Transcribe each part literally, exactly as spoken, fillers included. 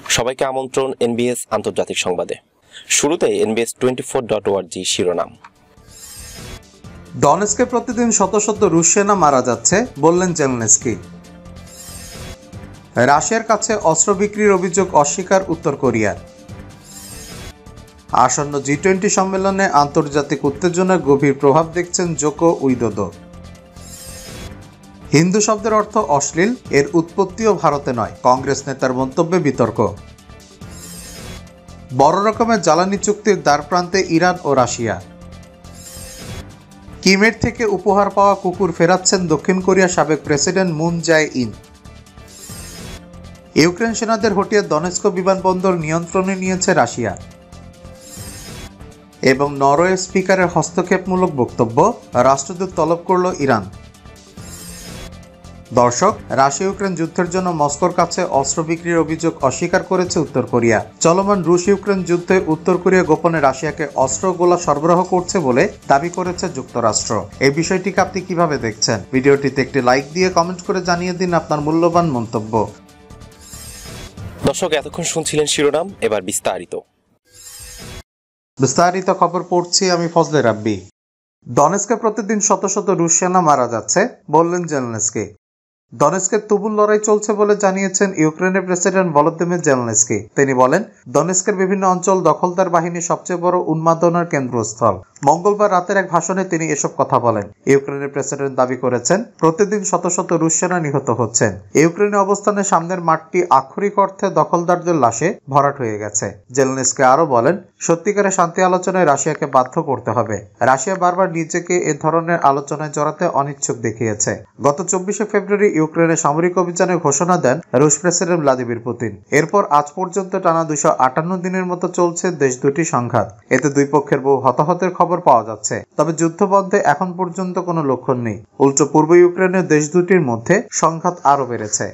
সবাইকে আমন্ত্রণ এনবিএস আন্তর্জাতিক সংবাদে। শুরুতে NBS twenty four dot O R G শিরোনাম। ডনেস্কে প্রতিদিন শত শত রুশ সেনা মারা যাচ্ছে, বললেন জেলেনস্কি। রাশিয়ার কাছে অস্ত্র বিক্রির অভিযোগ অস্বীকার উত্তর কোরিয়ার। আসন্ন জি টোয়েন্টি সম্মেলনে আন্তর্জাতিক উত্তেজনার গভীর প্রভাব দেখছেন জোকো উইদোদো। হিন্দু শব্দের অর্থ অশ্লীল, এর উৎপত্তিও ভারতে নয়, কংগ্রেস নেতার মন্তব্যে বিতর্ক। বড় রকমের জ্বালানি চুক্তির দ্বারপ্রান্তে ইরান ও রাশিয়া। কিমের থেকে উপহার পাওয়া কুকুর ফেরাচ্ছেন দক্ষিণ কোরিয়ার সাবেক president Moon Jae in. Ukraine সেনাদের হটিয়ে দনেস্ক বিমানবন্দর নিয়ন্ত্রণে নিয়েছে রাশিয়া। এবং নরওয়ে স্পিকারের হস্তক্ষেপমূলক বক্তব্য, রাষ্ট্রদূত তলব করল ইরান। দর্শক, রাশিয়া ইউক্রেন যুদ্ধের জন্য মস্কোর কাছে অস্ত্র বিক্রির অভিযোগ অস্বীকার করেছে উত্তর কোরিয়া। চলমান রুশ ইউক্রেন যুদ্ধে উত্তর কোরিয়া গোপনে রাশিয়াকে অস্ত্র গোলা সরবরাহ করছে বলে দাবি করেছে যুক্তরাষ্ট্র। এই বিষয়টিকে আপনি কিভাবে দেখছেন? ভিডিওটিতে একটি লাইক দিয়ে কমেন্ট করে জানিয়ে দিন আপনার মূল্যবান মন্তব্য। দর্শক, এতক্ষণ শুনছিলেন শিরোনাম, এবার বিস্তারিত বিস্তারিত খবর পড়ছি আমি ফজলে রাব্বি। ডনেস্কে প্রতিদিন শত শত রুশ সেনা মারা যাচ্ছে, বললেন জেলেনস্কি। ডনেস্কের তুমুল লড়াই চলছে বলে জানিয়েছেন ইউক্রেনের প্রেসিডেন্ট ভলোদিমির জেলেনস্কি। তিনি বলেন, ডনেস্কের বিভিন্ন অঞ্চল দখলদার বাহিনীর সবচেয়ে বড় উন্মাদনার কেন্দ্রস্থল। মঙ্গলবার রাতের এক ভাষণে তিনি এসব কথা বলেন। ইউক্রেনের প্রেসিডেন্ট দাবি করেছেন, প্রতিদিন শত শত রুশ সেনা নিহত হচ্ছেন। ইউক্রেনের অবস্থানের সামনের মাঠটি আক্ষরিক অর্থে দখলদারদের লাশে ভরাট হয়ে গেছে। জেলেনস্কি আরও বলেন, সত্যিকারের শান্তি আলোচনায় রাশিয়াকে বাধ্য করতে হবে। রাশিয়া বারবার নিজেকে এ ধরনের আলোচনায় জড়াতে অনিচ্ছুক দেখিয়েছে। গত চব্বিশে ফেব্রুয়ারি ইউক্রেনের সামরিক অভিযানের ঘোষণা দেন রুশ প্রেসিডেন্ট ভ্লাদিমির পুতিন। এরপর আজ পর্যন্ত টানা দুইশো আটান্ন দিনের মতো চলছে দেশ দুটির সংঘাত। এতে দুই পক্ষের বহু হতাহতের খবর পাওয়া যাচ্ছে, তবে যুদ্ধ বন্ধে এখন পর্যন্ত কোনো লক্ষণ নেই। উল্টো পূর্ব ইউক্রেনের দেশ দুটির মধ্যে সংঘাত আরও বেড়েছে।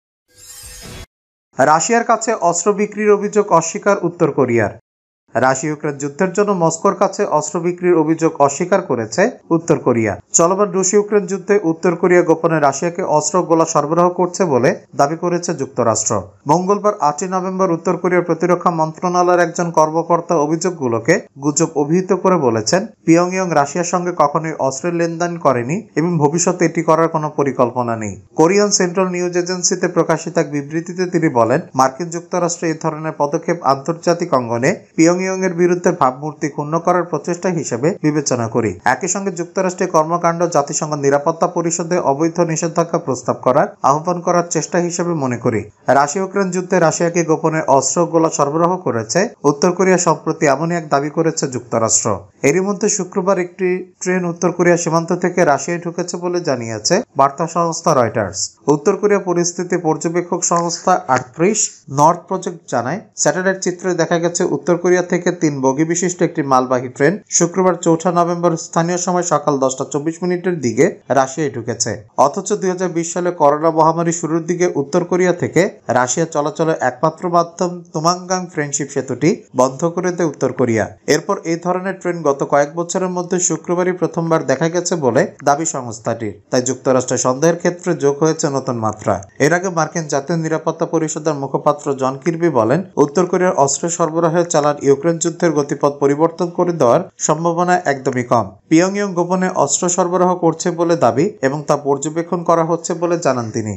রাশিয়ার কাছে অস্ত্র বিক্রির অভিযোগ অস্বীকার উত্তর কোরিয়ার। রাশিয়া ইউক্রেন যুদ্ধের জন্য মস্কোর কাছে অস্ত্র বিক্রির অভিযোগ অস্বীকার করেছে উত্তর কোরিয়া। চলমান রুশ ইউক্রেন যুদ্ধে উত্তর কোরিয়া গোপনে রাশিয়াকে অস্ত্র গোলা সরবরাহ করছে বলে দাবি করেছে যুক্তরাষ্ট্র। মঙ্গলবার আটই নভেম্বর উত্তর কোরিয়ার প্রতিরক্ষা মন্ত্রণালয়ের একজন কর্মকর্তা অভিযোগগুলোকে গুজব অভিহিত করে বলেছেন, পিয়ংইয়ং রাশিয়ার সঙ্গে কখনোই অস্ত্রের লেনদেন করেনি এবং ভবিষ্যতে এটি করার কোনো পরিকল্পনা নেই। কোরিয়ান সেন্ট্রাল নিউজ এজেন্সিতে প্রকাশিত এক বিবৃতিতে তিনি বলেন, মার্কিন যুক্তরাষ্ট্র এই ধরনের পদক্ষেপ আন্তর্জাতিক অঙ্গনে পিয়ংইয়ং এর বিরুদ্ধে ভাবমূর্তি ক্ষুণ্ণ করার প্রচেষ্টা হিসেবে বিবেচনা করি। একই সঙ্গে যুক্তরাষ্ট্রের কর্মকাণ্ড জাতিসংঘ নিরাপত্তা পরিষদে অবৈধ নিষেধাজ্ঞা প্রস্তাব করার আহ্বান করার চেষ্টা হিসেবে মনে করি। রাশিয়া ইউক্রেন যুদ্ধে রাশিয়াকে গোপনে অস্ত্র গোলা সরবরাহ করেছে উত্তর কোরিয়া সম্প্রতি এমনই এক দাবি করেছে যুক্তরাষ্ট্র। এরই মধ্যে শুক্রবার একটি ট্রেন উত্তর কোরিয়া সীমান্ত থেকে রাশিয়ায় ঢুকেছে বলে জানিয়েছে বার্তা সংস্থা রয়টার্স। উত্তর কোরিয়া পরিস্থিতি পর্যবেক্ষক সংস্থা আটত্রিশ নর্থ প্রজেক্ট জানায়, স্যাটেলাইট চিত্রে দেখা গেছে উত্তর কোরিয়া থেকে তিন বগি বিশিষ্ট একটি মালবাহী ট্রেন শুক্রবার চৌঠা নভেম্বর স্থানীয় সময় সকাল দশটা চব্বিশ মিনিটের দিকে রাশিয়ায় ঢুকেছে। অথচ দুই হাজার বিশ সালে করোনা মহামারী শুরুর দিকে উত্তর কোরিয়া থেকে রাশিয়া চলাচলের একমাত্র মাধ্যম তুমাঙ্গাং ফ্রেন্ডশিপ সেতুটি বন্ধ করে দেয় উত্তর কোরিয়া। এরপর এই ধরনের ট্রেন গত কয়েক বছরের মধ্যে শুক্রবারই প্রথমবার দেখা গেছে বলে দাবি সংস্থাটির। তাই যুক্তরাষ্ট্রের সন্দেহের ক্ষেত্রে যোগ হয়েছে নতুন মাত্রা। এর আগে মার্কিন জাতীয় নিরাপত্তা পরিষদের মুখপাত্র জন কির্বি বলেন, উত্তর কোরিয়ার অস্ত্র সরবরাহে চালান ইউক্রেন যুদ্ধের গতিপথ পরিবর্তন করে দেওয়ার সম্ভাবনা একদমই কম। পিয়ংইয়ং গোপনে অস্ত্র সরবরাহ করছে বলে দাবি এবং তা পর্যবেক্ষণ করা হচ্ছে বলে জানান তিনি।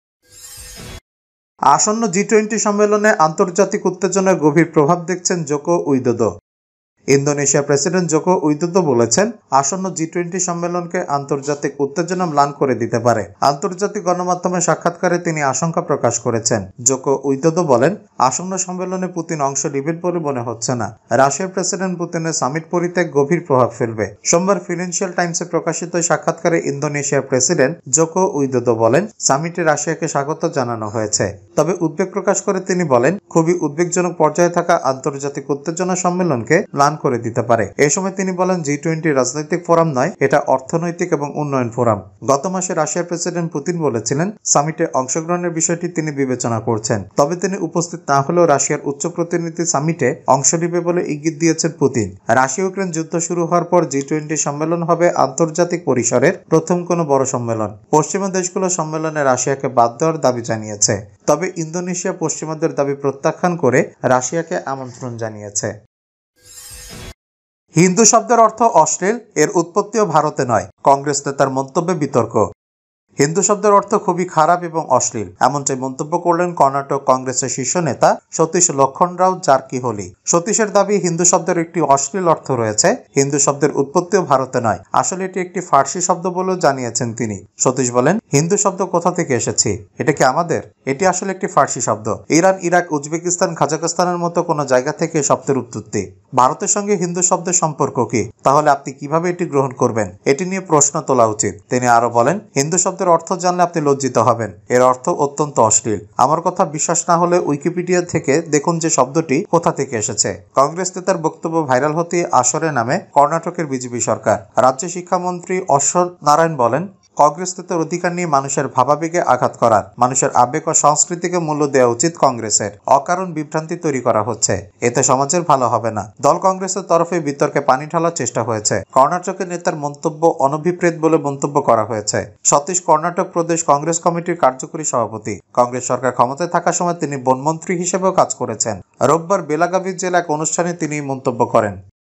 আসন্ন জি টোয়েন্টি সম্মেলনে আন্তর্জাতিক উত্তেজনার গভীর প্রভাব দেখছেন জোকো উইদোদো। ইন্দোনেশিয়ার প্রেসিডেন্ট জোকো উইদোদো বলেছেন, আসন্ন জি টোয়েন্টি সম্মেলনকে আন্তর্জাতিক উত্তেজনা ম্লান করে দিতে পারে। আন্তর্জাতিক গণমাধ্যমে সাক্ষাৎকারে তিনি আশঙ্কা প্রকাশ করেছেন। জোকো উইদোদো বলেন, আসন্ন সম্মেলনে পুতিন অংশ নেবেন বলে মনে হচ্ছে না। রাশিয়ার প্রেসিডেন্ট পুতিনের সামিট পরিত্যাগ গভীর প্রভাব ফেলবে। সোমবার ফিনান্সিয়াল টাইমসে প্রকাশিত সাক্ষাৎকারে ইন্দোনেশিয়ার প্রেসিডেন্ট জোকো উইদোদো বলেন, সামিটে রাশিয়াকে স্বাগত জানানো হয়েছে। তবে উদ্বেগ প্রকাশ করে তিনি বলেন, খুবই উদ্বেগজনক পর্যায়ে থাকা আন্তর্জাতিক উত্তেজনা সম্মেলনকে ম্লান করে দিতে পারে। এই সময় তিনি বলেন, জি টোয়েন্টি রাজনৈতিক ফোরাম নয়, এটা অর্থনৈতিক এবং উন্নয়ন ফোরাম। গত মাসে রাশিয়ার প্রেসিডেন্ট পুতিন বলেছিলেন সামিটে অংশগ্রহণের বিষয়টি তিনি বিবেচনা করছেন। তবে তিনি উপস্থিত না হলেও রাশিয়ার উচ্চ প্রতিনিধি সামিটে অংশ নেবে বলে ইঙ্গিত দিয়েছেন পুতিন। রাশিয়া ইউক্রেন যুদ্ধ শুরু হওয়ার পর জি টোয়েন্টি সম্মেলন হবে আন্তর্জাতিক পরিসরের প্রথম কোনো বড় সম্মেলন। পশ্চিমা দেশগুলো সম্মেলনে রাশিয়াকে বাদ দেওয়ার দাবি জানিয়েছে। তবে ইন্দোনেশিয়া পশ্চিমাদের দাবি প্রত্যাখ্যান করে রাশিয়াকে আমন্ত্রণ জানিয়েছে। হিন্দু শব্দের অর্থ অশ্লীল, এর উৎপত্তিও ভারতে নয়, কংগ্রেস নেতার মন্তব্যে বিতর্ক। হিন্দু শব্দের অর্থ খুবই খারাপ এবং অশ্লীল, এমনটাই মন্তব্য করলেন কর্ণাটক কংগ্রেসের শীর্ষ নেতা সতীশ লক্ষণরাও জারকিহোলি। সতীশের দাবি, হিন্দু শব্দের একটি অশ্লীল অর্থ রয়েছে। হিন্দু শব্দের উৎপত্তিও ভারতে নয়, আসলে এটি একটি ফার্সি শব্দ বলেও জানিয়েছেন তিনি। সতীশ বলেন, হিন্দু শব্দ কোথা থেকে এসেছে? এটা কি আমাদের? এটি আসলে একটি ফার্সি শব্দ। ইরান, ইরাক, উজবেকিস্তান, কাজাখস্তানের মতো কোনো জায়গা থেকে শব্দের উৎপত্তি। ভারতের সঙ্গে হিন্দু শব্দের সম্পর্ক কি? তাহলে আপনি কিভাবে এটি গ্রহণ করবেন? এটি নিয়ে প্রশ্ন তোলা উচিত। তিনি আরো বলেন, হিন্দু শব্দের অর্থ জানলে আপনি লজ্জিত হবেন, এর অর্থ অত্যন্ত অশ্লীল। আমার কথা বিশ্বাস না হলে উইকিপিডিয়া থেকে দেখুন যে শব্দটি কোথা থেকে এসেছে। কংগ্রেস নেতার বক্তব্য ভাইরাল হতে আসরে নামে কর্ণাটকের বিজেপি সরকার। রাজ্য শিক্ষামন্ত্রী অশ্বথ নারায়ণ বলেন, কংগ্রেস নেতার অধিকার নিয়ে মানুষের ভাবাবেগে আঘাত করার, মানুষের আবেগ ও সংস্কৃতিকে মূল্য দেওয়া উচিত কংগ্রেসের। অকারণ বিভ্রান্তি তৈরি করা হচ্ছে, এতে সমাজের ভালো হবে না। দল কংগ্রেসের তরফে বিতর্কে পানি ঢালার চেষ্টা হয়েছে। কর্ণাটকের নেতার মন্তব্য অনভিপ্রেত বলে মন্তব্য করা হয়েছে। সতীশ কর্ণাটক প্রদেশ কংগ্রেস কমিটির কার্যকরী সভাপতি। কংগ্রেস সরকার ক্ষমতায় থাকার সময় তিনি বনমন্ত্রী হিসেবেও কাজ করেছেন। রোববার বেলাগাভি জেলা এক অনুষ্ঠানে তিনি মন্তব্য করেন।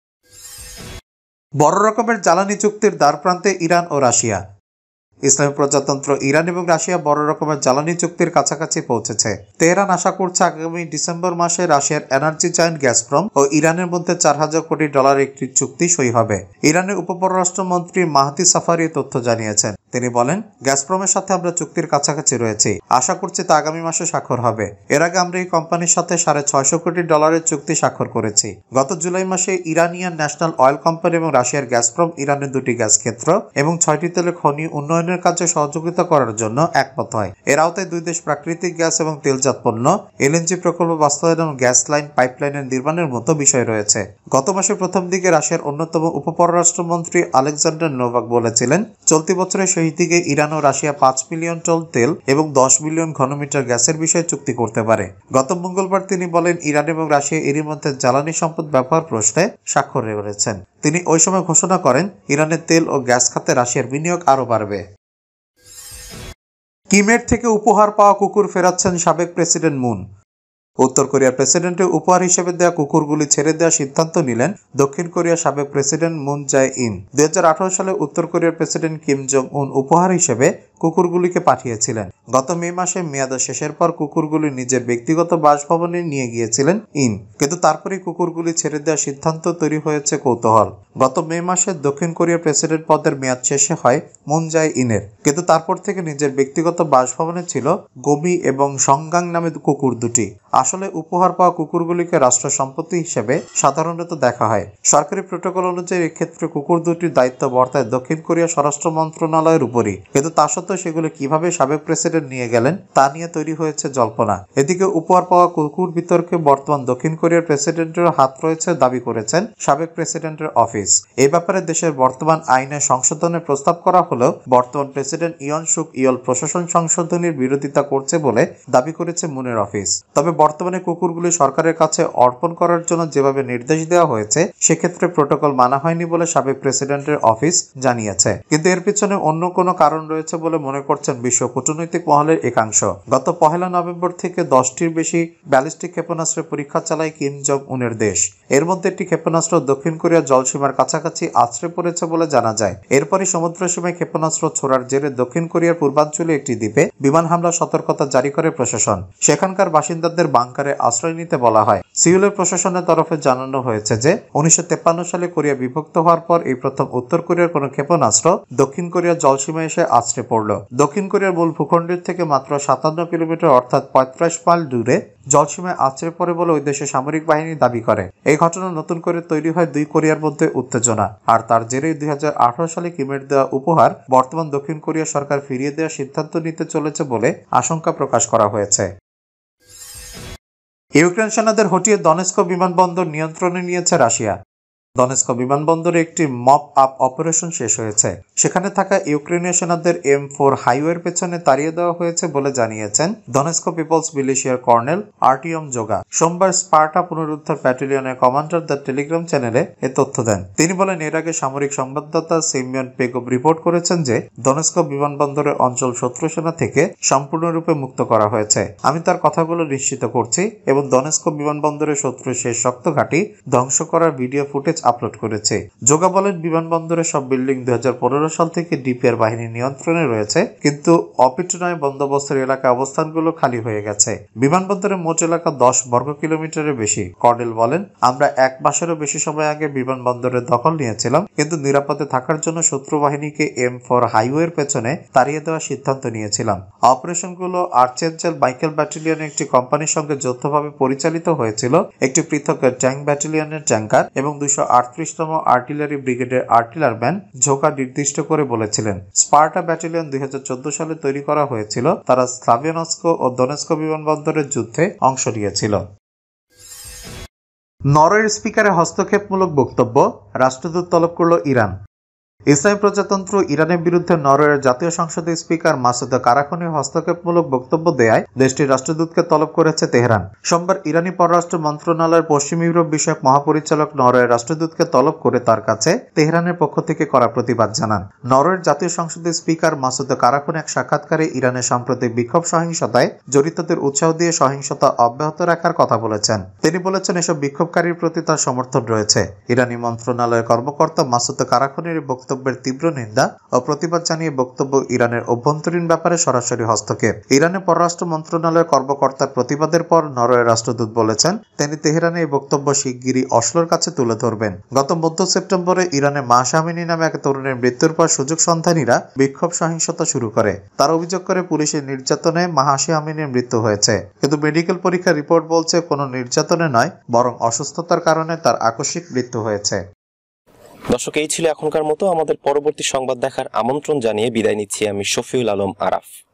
বড় রকমের জ্বালানি চুক্তির দ্বারপ্রান্তে ইরান ও রাশিয়া। ইসলামী প্রজাতন্ত্র ইরান এবং রাশিয়া বড় রকমের জ্বালানি চুক্তির কাছাকাছি পৌঁছেছে। তেহরান আশা করছে আগামী ডিসেম্বর মাসে রাশিয়ার এনার্জি জায়ান্ট গ্যাসপ্রম ও ইরানের মধ্যে চার হাজার কোটি ডলার একটি চুক্তি সই হবে। ইরানের উপপররাষ্ট্রমন্ত্রী মাহদি সাফারি তথ্য জানিয়েছেন। তিনি বলেন, গ্যাসপ্রমের সাথে আমরা চুক্তির কাছাকাছি রয়েছি, আশা করছি তা আগামী মাসে স্বাক্ষর হবে। এর আগে আমরা এই কোম্পানির সাথে সাড়ে ছয়শো কোটি ডলারের চুক্তি স্বাক্ষর করেছি। গত জুলাই মাসে ইরানিয়ান ন্যাশনাল অয়েল কোম্পানি এবং রাশিয়ার গ্যাসপ্রম ইরানের দুটি গ্যাস ক্ষেত্র এবং ছয়টি তেলে খনি উন্নয়নের কাজে সহযোগিতা করার জন্য একমত হয়। এর আওতায় দুই দেশ প্রাকৃতিক গ্যাস এবং তেলজাত পণ্য, এলএনজি প্রকল্প বাস্তবায়ন এবং গ্যাস লাইন পাইপলাইনের নির্মাণের মতো বিষয় রয়েছে। গত মাসের প্রথম দিকে রাশিয়ার অন্যতম উপপররাষ্ট্রমন্ত্রী আলেকজান্ডার নোভাক বলেছিলেন, চলতি বছরের সেই দিকে ইরান ও রাশিয়া পাঁচ মিলিয়ন টন তেল এবং দশ মিলিয়ন ঘনমিটার গ্যাসের বিষয়ে চুক্তি করতে পারে। গত মঙ্গলবার তিনি বলেন, ইরান এবং রাশিয়া এরই মধ্যে জ্বালানি সম্পদ ব্যবহার প্রশ্নে স্বাক্ষর করেছেন। তিনি ওই সময় ঘোষণা করেন, ইরানের তেল ও গ্যাস খাতে রাশিয়ার বিনিয়োগ আরও বাড়বে। কিমের থেকে উপহার পাওয়া কুকুর ফেরাচ্ছেন সাবেক প্রেসিডেন্ট মুন। উত্তর কোরিয়ার প্রেসিডেন্টের উপহার হিসেবে দেওয়া কুকুরগুলি ছেড়ে দেওয়ার সিদ্ধান্ত নিলেন দক্ষিণ কোরিয়ার সাবেক প্রেসিডেন্ট মুন জাই ইন। দুই হাজার আঠারো সালে উত্তর কোরিয়ার প্রেসিডেন্ট কিম জং উন উপহার হিসেবে কুকুরগুলিকে পাঠিয়েছিলেন। গত মে মাসে মেয়াদ শেষের পর কুকুরগুলি নিজের ব্যক্তিগত বাসভবনে নিয়ে গিয়েছিলেন ইন, কিন্তু তারপরে কুকুরগুলি ছেড়ে দেওয়ার সিদ্ধান্ত তৈরি হয়েছে কৌতূহল। গত মে মাসে দক্ষিণ কোরিয়ার প্রেসিডেন্ট পদের মেয়াদ শেষে হয় মুন জাই ইনের, কিন্তু তারপর থেকে নিজের ব্যক্তিগত বাসভবনে ছিল গোমি এবং সংগাং নামে কুকুর দুটি। আসলে উপহার পাওয়া কুকুরগুলিকে রাষ্ট্র সম্পত্তি হিসেবে সাধারণত দেখা হয়। সরকারি প্রোটোকল অনুযায়ী এক্ষেত্রে কুকুর দুটির দায়িত্ব বর্তায় দক্ষিণ কোরিয়া স্বরাষ্ট্র মন্ত্রণালয়ের উপরই, কিন্তু তা সত্ত্বেও সেগুলো কিভাবে সাবেক প্রেসিডেন্ট নিয়ে গেলেন তা নিয়ে তৈরি হয়েছে জল্পনা। এদিকে উপহার পাওয়া কুকুর বিতর্কে বর্তমান দক্ষিণ কোরিয়ার প্রেসিডেন্টের হাত রয়েছে দাবি করেছেন সাবেক প্রেসিডেন্টের অফিস। এই ব্যাপারে দেশের বর্তমান আইনে সংশোধনের প্রস্তাব করা হলেও বর্তমান প্রেসিডেন্ট ইয়ন সুক ইয়ল প্রশাসন সংশোধনীর বিরোধিতা করছে বলে দাবি করেছে মুনের অফিস। তবে বর্তমানে কুকুরগুলি সরকারের কাছে অর্পণ করার জন্য যেভাবে নির্দেশ দেওয়া হয়েছে সেক্ষেত্রে প্রোটোকল মানা হয়নি বলে সাবেক প্রেসিডেন্টের অফিস জানিয়েছে। কিন্তু এর পিছনে অন্য কোনো কারণ রয়েছে বলে মনে করছেন বিশ্ব কূটনৈতিক মহলের একাংশ। গত পহেলা নভেম্বর থেকে দশটির বেশি ব্যালিস্টিক ক্ষেপণাস্ত্রের পরীক্ষা চালায় কিম জং উনের দেশ। এর মধ্যে একটি ক্ষেপণাস্ত্র দক্ষিণ কোরিয়ার জলসীমার কাছাকাছি আছড়ে পড়েছে বলে জানা যায়। এরপরই সমুদ্র সীমায় ক্ষেপণাস্ত্র ছোড়ার জেরে দক্ষিণ কোরিয়ার পূর্বাঞ্চলে একটি দ্বীপে বিমান হামলা সতর্কতা জারি করে প্রশাসন। সেখানকার বাসিন্দাদের বাংকারে আশ্রয় নিতে বলা হয়। সিউলের প্রশাসনের তরফে জানানো হয়েছে যে উনিশশো তেপ্পান্ন সালে কোরিয়া বিভক্ত হওয়ার পর এই প্রথম উত্তর কোরিয়ার কোনো ক্ষেপণাস্ত্র দক্ষিণ কোরিয়ার জলসীমায় এসে আছড়ে পড়ল। দক্ষিণ কোরিয়ার মূল ভূখণ্ডের থেকে মাত্র সাতান্ন কিলোমিটার অর্থাৎ পঁয়ত্রিশ মাইল দূরে জলসীমায় আছড়ে পড়ে বলে ওই দেশের সামরিক বাহিনী দাবি করে। এই ঘটনা নতুন করে তৈরি হয় দুই কোরিয়ার মধ্যে উত্তেজনা, আর তার জেরেই দুই হাজার আঠারো সালে কিমের দেওয়া উপহার বর্তমান দক্ষিণ কোরিয়া সরকার ফিরিয়ে দেওয়ার সিদ্ধান্ত নিতে চলেছে বলে আশঙ্কা প্রকাশ করা হয়েছে। ইউক্রেন সেনাদের হটিয়ে দনেস্ক বিমানবন্দর নিয়ন্ত্রণে নিয়েছে রাশিয়া। দনেস্ক বিমানবন্দরে একটি মপ আপ অপারেশন শেষ হয়েছে। সেখানে থাকা ইউক্রেনীয় সেনাদের এম ফোর হাইওয়ের পেছনে তাড়িয়ে দেওয়া হয়েছে বলে জানিয়েছেন দনেস্ক পিপলস মিলিশিয়ার কর্নেল আর্টিয়ম জোগা। সোমবার স্পার্টা পুনরুদ্ধার ব্যাটালিয়নের কমান্ডার দ্য টেলিগ্রাম চ্যানেলে এ তথ্য দেন। তিনি বলেন, এর আগে সামরিক সংবাদদাতা সিমিয়ন পেগোভ রিপোর্ট করেছেন যে দনেস্ক বিমানবন্দরের অঞ্চল শত্রু সেনা থেকে সম্পূর্ণরূপে মুক্ত করা হয়েছে। আমি তার কথাগুলো নিশ্চিত করছি এবং দনেস্ক বিমানবন্দরের শত্রুর শেষ শক্ত ঘাঁটি ধ্বংস করার ভিডিও ফুটেজ আপলোড করেছে। জোগা বলেন, বিমানবন্দরের সব বিল্ডিং দুই হাজার পনেরো সাল থেকে ডিপিআর বাহিনীর নিয়ন্ত্রণে রয়েছে, কিন্তু অপিটুনায় বন্দোবস্তের এলাকা অবস্থানগুলো খালি হয়ে গেছে। বিমানবন্দরের মোট এলাকা দশ বর্গ কিলোমিটারের বেশি। কর্নেল বলেন, আমরা এক মাসেরও বেশি সময় আগে বিমানবন্দরের দখল নিয়েছিলাম, কিন্তু নিরাপদে থাকার জন্য শত্রু বাহিনীকে এম ফোর হাইওয়ের পেছনে তাড়িয়ে দেওয়ার সিদ্ধান্ত নিয়েছিলাম। অপারেশনগুলো আর্চেঞ্জেল মাইকেল ব্যাটালিয়নের একটি কোম্পানির সঙ্গে যৌথভাবে পরিচালিত হয়েছিল। একটি পৃথক ট্যাঙ্ক ব্যাটালিয়নের ট্যাঙ্কার এবং দুইশো আটত্রিশতম আর্টিলারি ব্রিগেডের আর্টিলারম্যান ঝোকা নির্দিষ্ট করে বলেছিলেন, স্পার্টা ব্যাটালিয়ন দুই হাজার চোদ্দ সালে তৈরি করা হয়েছিল। তারা স্লাভিয়ানস্ক ও দনেস্ক বিমানবন্দরের যুদ্ধে অংশ নিয়েছিল। নরওয়ের স্পিকারের হস্তক্ষেপমূলক বক্তব্য, রাষ্ট্রদূত তলব করল ইরান। ইসলামী প্রজাতন্ত্র ইরানের বিরুদ্ধে নরওয়ের জাতীয় সংসদের স্পিকার মাসুদ কারাখনির হস্তক্ষেপমূলক বক্তব্য দেয়ায় দেশটির রাষ্ট্রদূতকে তলব করেছে তেহরান। সোমবার ইরানি পররাষ্ট্র মন্ত্রণালয়ের পশ্চিম ইউরোপ বিষয়ক মহাপরিচালক নরওয়ের রাষ্ট্রদূতকে তলব করে তার কাছে তেহরানের পক্ষ থেকে করা প্রতিবাদ জানান। নরওয়ের জাতীয় সংসদের স্পিকার মাসুদ কারাখনি এক সাক্ষাৎকারে ইরানের সাম্প্রতিক বিক্ষোভ সহিংসতায় জড়িতদের উৎসাহ দিয়ে সহিংসতা অব্যাহত রাখার কথা বলেছেন। তিনি বলেছেন, এসব বিক্ষোভকারীর প্রতি তার সমর্থন রয়েছে। ইরানি মন্ত্রণালয়ের কর্মকর্তা মাসুদ কারাখনির বক্তব্য বক্তব্যের তীব্র নিন্দা ও প্রতিবাদ জানিয়ে বক্তব্য ইরানের অভ্যন্তরীণ ব্যাপারে সরাসরি হস্তক্ষেপ। ইরানের পররাষ্ট্র মন্ত্রণালয়ের কর্মকর্তার প্রতিবাদের পর নরওয়ের রাষ্ট্রদূত বলেছেন, তিনি তেহরানে এই বক্তব্য শিগগিরই অসলোর কাছে তুলে ধরবেন। গত মধ্য সেপ্টেম্বরে ইরানে মাহসা আমিনী নামে এক তরুণের মৃত্যুর পর সুযোগ সন্ধানীরা বিক্ষোভ সহিংসতা শুরু করে। তারা অভিযোগ করে পুলিশের নির্যাতনে মাহসা আমিনীর মৃত্যু হয়েছে, কিন্তু মেডিকেল পরীক্ষার রিপোর্ট বলছে কোনো নির্যাতনে নয়, বরং অসুস্থতার কারণে তার আকস্মিক মৃত্যু হয়েছে। দর্শক, এই ছিল এখনকার মতো। আমাদের পরবর্তী সংবাদ দেখার আমন্ত্রণ জানিয়ে বিদায় নিচ্ছি আমি শফিউল আলম আরাফ।